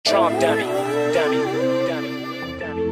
Trump dummy, dummy, dummy, dummy.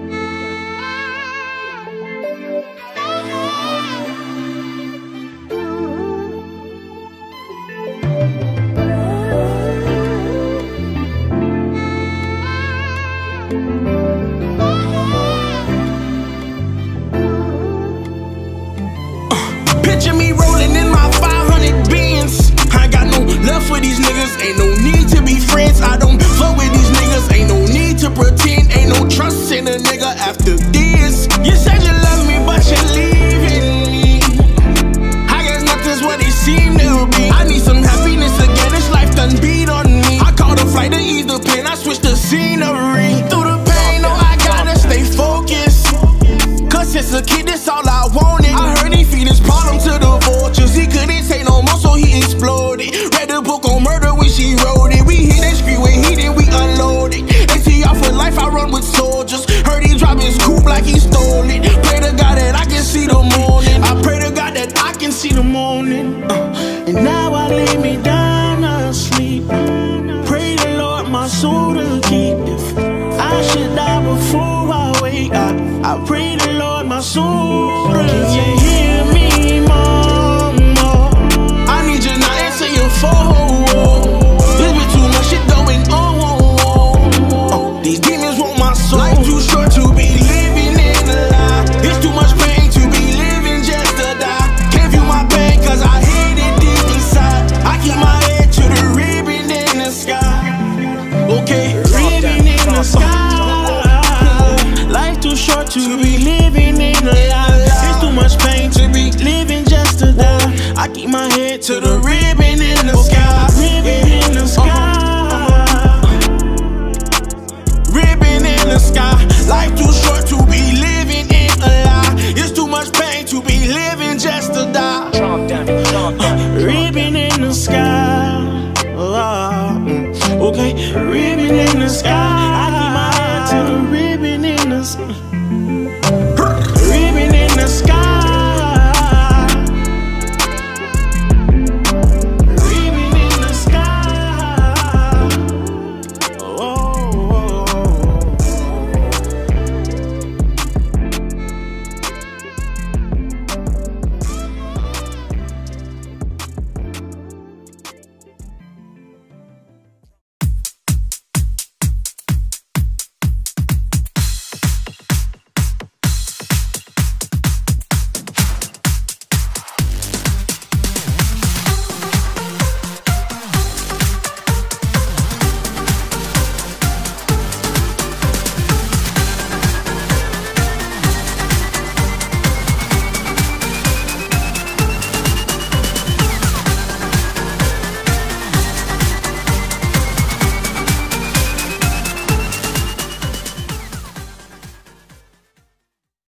Picture me rolling in my 500 Benz. I ain't got no love for these niggas, ain't no need to be friends. I don't fuck with these niggas, ain't no need to pretend. Ain't no trust in a nigga after this. You said you love me, but you're leaving me. I guess nothing's what it seemed to be. I need some happiness again, this life done beat on me. I called a flight to ease the pain, I switched the scenery. Through the pain, no, I gotta stay focused. Cause since a kid, that's all I wanted. I heard he feed his problem to the vultures. He couldn't take no more, so he exploded. Read the book on murder when she wrote it. We hit that street when he did, we unloaded. ATR for life, I run with soldiers. Heard he drop his coupe like he stole it. Pray to God that I can see the morning. I pray to God that I can see the morning. And now I lay me down asleep. Pray the Lord my soul to keep. If I should die before I wake, I pray the Lord my soul to keep. Can you hear me, mama? I need you not answer your phone. There's been too much shit going on. These demons want my soul. Life too short to be living in a lie. It's too much pain to be living just to die. Can't feel my pain cause I hate it deep inside. I keep my head to the ribbon in the sky. Okay, ribbon in the sky. Life too short to be living in a lie. It's too much pain to be living just to die. I keep my head to the ribbon in the sky. Ribbon in the sky. Ribbon in the sky. Life too short to be living in a lie. It's too much pain to be living just to die. Trump dummy, Trump dummy. Ribbon in the sky. Okay, ribbon in the sky.